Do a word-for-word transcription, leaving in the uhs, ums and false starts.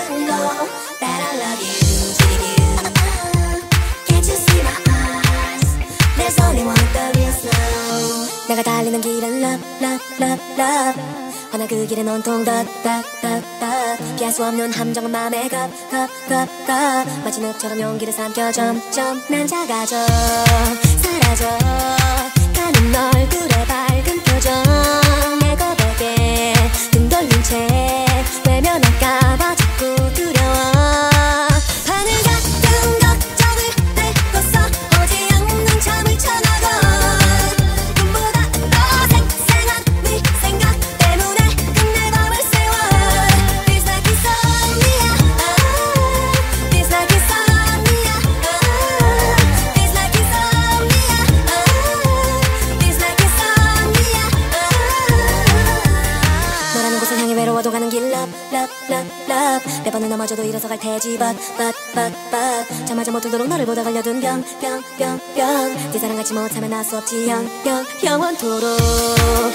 you know that I love you, you. Can't you see my eyes? There's only one the real slow. 내가 달리는 길은 love, love, love, love. 허나 그 길은 온통 덧, 덧, 덧, 덧. 피할 수 없는 함정은 맘에 겁, 겁, 겁, 겁. 마치 늪처럼 용기를 삼켜 점점 난 작아져 사라져 가는 얼굴에 밝은 표정 내 고백에 등 돌린 채 외면할까봐 자꾸 두려워 하늘 같은 걱정을 내고서 오지 않는 잠을 쳐나가 꿈보다 더 생생한 네 생각 때문에 끝내 밤을 세워 Feels like insomnia Feels like insomnia Feels like insomnia Feels like insomnia 너라는 곳을 향해 외로워도 가는 길 Love, love, love, love 몇 번을 넘어져도 일어서 갈 테지 But, but, but, but 잠마저 못 들도록 너를 보다 걸려둔 병, 병, 병, 병 네 사랑 갖지 못하면 알 수 없지 영, 영, 영원토록